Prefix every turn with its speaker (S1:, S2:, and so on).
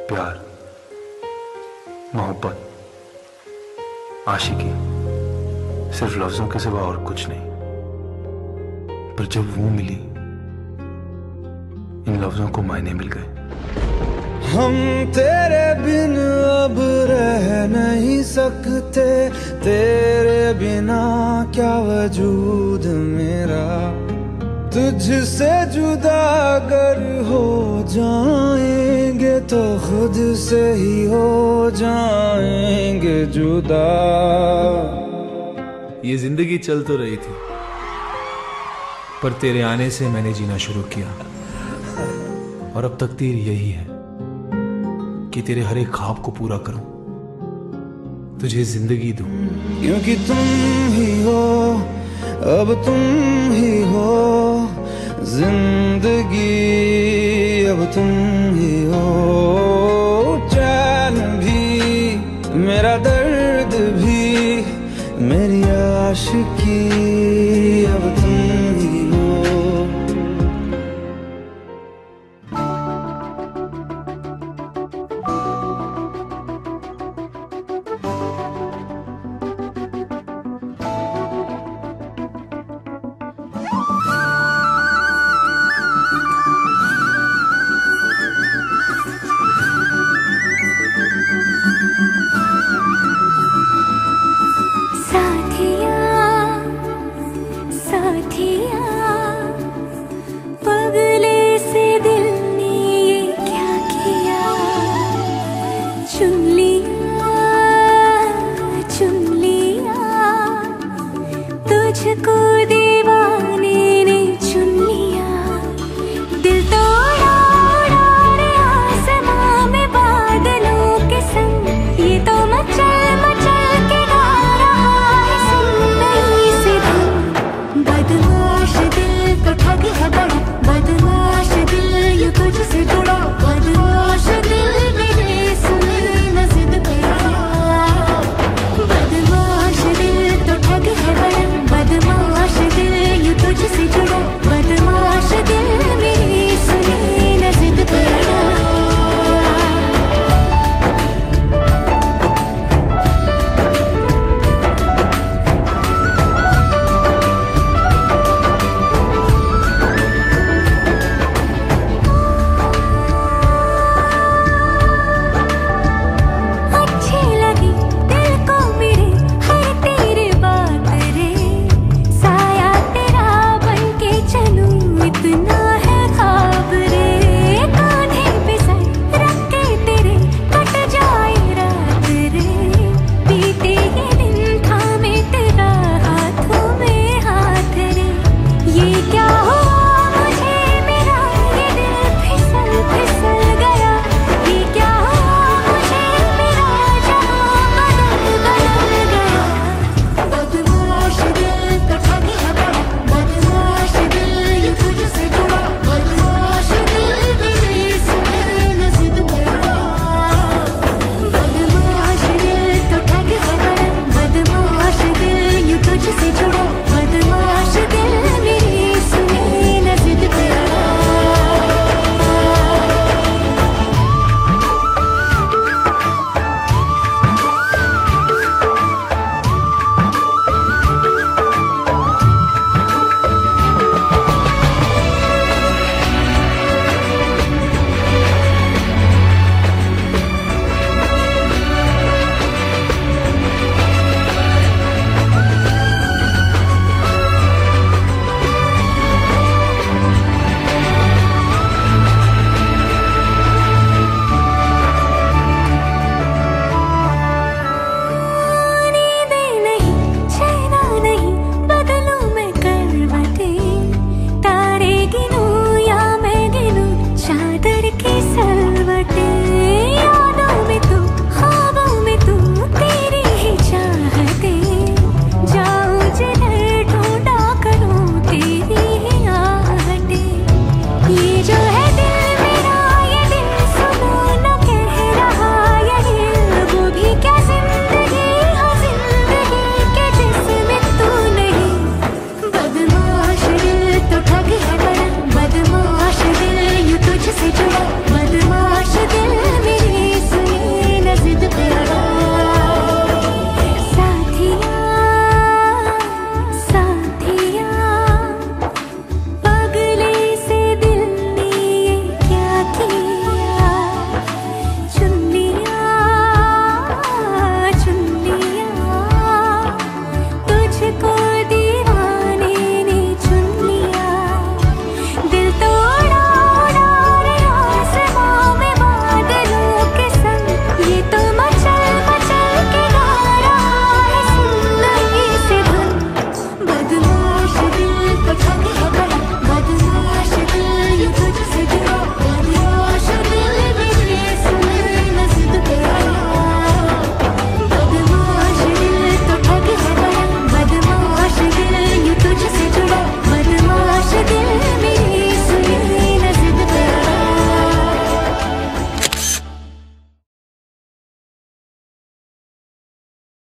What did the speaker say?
S1: प्यार, मोहब्बत, आशिकी सिर्फ लफ्जों के सिवा और कुछ नहीं। पर जब वो मिली, इन लफ्जों को मायने मिल गए।
S2: हम तेरे बिन अब रह नहीं सकते, तेरे बिना क्या वजूद मेरा। तुझसे जुदा अगर हो जाएंगे तो खुद से ही हो जाएंगे जुदा।
S1: ये जिंदगी चल तो रही थी, पर तेरे आने से मैंने जीना शुरू किया। और अब तकदीर यही है कि तेरे हर एक ख्वाब को पूरा करूं, तुझे जिंदगी दूं।
S2: क्योंकि तुम ही हो, अब तुम ही हो जिंदगी, अब तुम ही हो। चैन भी, मेरा दर्द भी, मेरी आशिकी, अब तुम ही हो।
S3: तुझको दीवाने ने चुन लिया, दिल तोड़ा उड़ा रे आसमां में बादलों के संग। ये तो मचल मचल के गा रहा है सुंदरी सी धुन। बदमाश दिल तो ठग है बड़ा, बदमाश दिल ये तुझसे जुड़ा, बदमाश दिल